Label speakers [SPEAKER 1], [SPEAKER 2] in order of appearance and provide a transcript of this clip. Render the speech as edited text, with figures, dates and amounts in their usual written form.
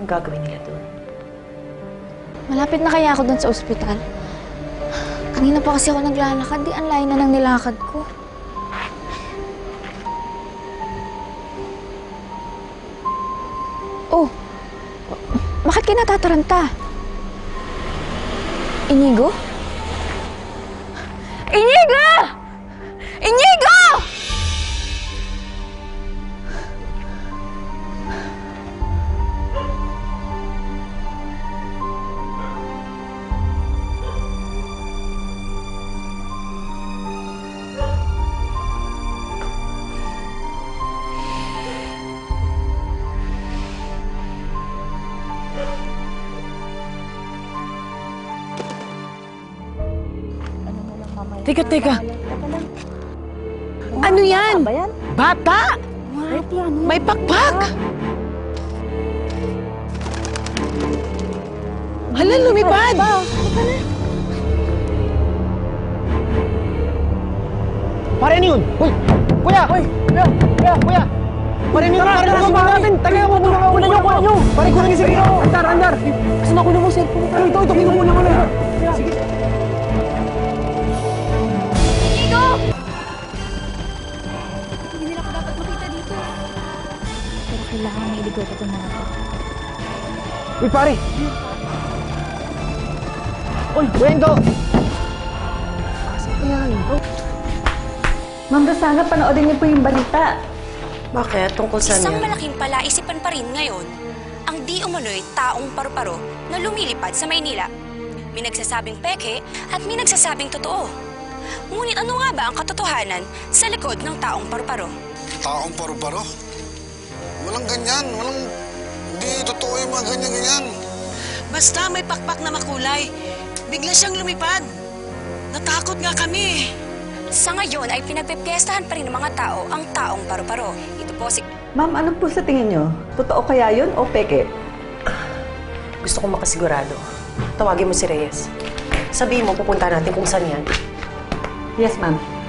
[SPEAKER 1] gagawin nila doon?
[SPEAKER 2] Malapit na kaya ako doon sa ospital? Kanina pa kasi ako naglalakad. Di ang layo na ng nilakad ko. Oh! Bakit kayo natataranta? Inigo? Inigo! Inigo!
[SPEAKER 1] Teka. Ano yan? Bata! May pakpak! Hala, lumipad! Pare, ano yun? Uy! Kuya! Kuya! Pare, ano yun? Taga mo muna ako nyo! Pare, kulang yung sirino! Andar! Kasi nakuha mo cellphone. Ito, kinuha muna ko na. Sige.
[SPEAKER 2] Hindi nila ko dapat makita dito. Pero kailangan mailigaw ko itong mga to.
[SPEAKER 3] Uy, pare! Uy, Wendo!
[SPEAKER 4] Ayan. Ma'am Rosana, panoodin niyo po yung balita.
[SPEAKER 1] Bakit? Tungkol saan
[SPEAKER 5] Isang
[SPEAKER 1] yan?
[SPEAKER 5] malaking palaisipan pa rin ngayon ang di umano'y taong paru-paro na lumilipad sa Maynila. May nagsasabing peke at may nagsasabing totoo. Ngunit ano nga ba ang katotohanan sa likod ng taong paru-paro?
[SPEAKER 6] Taong paru-paro? Walang ganyan. Hindi totoo yung mga ganyan-ganyan.
[SPEAKER 7] Basta may pakpak na makulay. Bigla siyang lumipad. Natakot nga kami.
[SPEAKER 5] Sa ngayon ay pinagpipiestahan pa rin ng mga tao ang taong paru-paro. Ito po si...
[SPEAKER 4] Ma'am, ano po sa tingin niyo? Totoo kaya yun o peke?
[SPEAKER 1] Gusto kong makasigurado. Tawagin mo si Reyes. Sabihin mo, pupunta natin kung saan yan.
[SPEAKER 4] Yes, ma'am.